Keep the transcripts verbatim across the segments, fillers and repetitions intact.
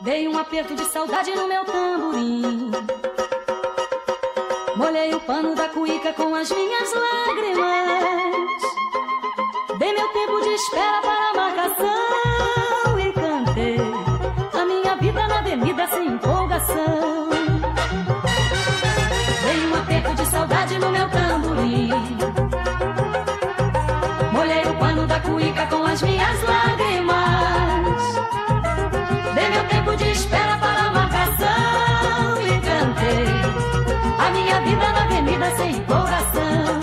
Dei um aperto de saudade no meu tamborim. Molhei o pano da cuíca com as minhas lágrimas. Dei meu tempo de espera para a marcação e cantei a minha vida na avenida sem empolgação. Dei um aperto de saudade no meu tamborim. Molhei o pano da cuíca com as minhas lágrimas. Dei meu tempo de espera para a marcação e cantei a minha vida na avenida sem empolgação.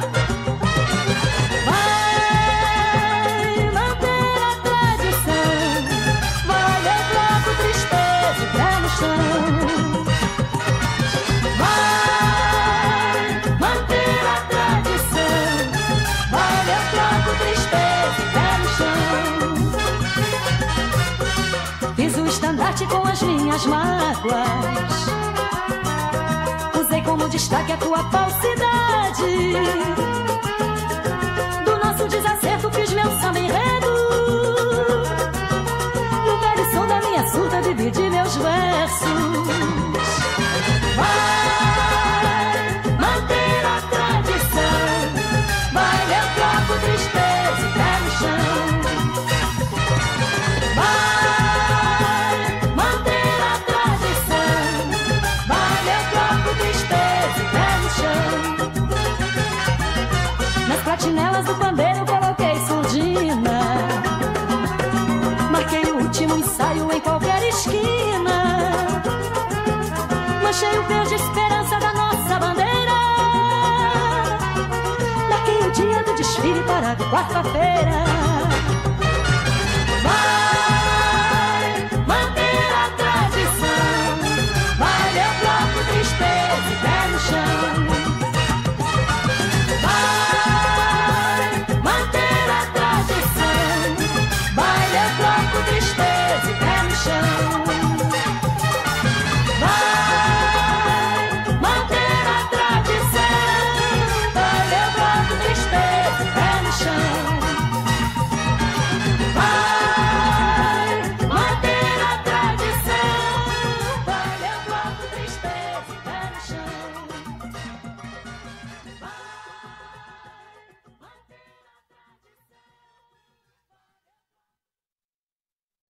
Vai manter a tradição, vai levar com tristeza e pé no chão. Vai manter a tradição, vai levar com tristeza e pé no chão. Fiz o estandarte com as minhas mágoas, usei como destaque a tua falsidade. Do nosso desacerto fiz meu samba enredo. No velho som da minha surda dividi meus versos. Vai manter a tradição, vai levar com tristeza e pé no chão. Vai manter a tradição, vai levar com tristeza e pé no chão. Nas platinelas do pandeiro coloquei surdina. Marquei o último ensaio em qualquer esquina. Manchei o verde esperança da nossa bandeira. Marquei o dia do desfile para quarta-feira.